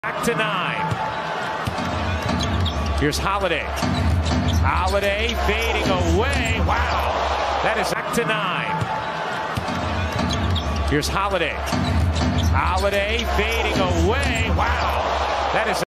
Back to 9. Here's Holiday. Holiday fading away. Wow. That is back to 9. Here's Holiday. Holiday fading away. Wow. That is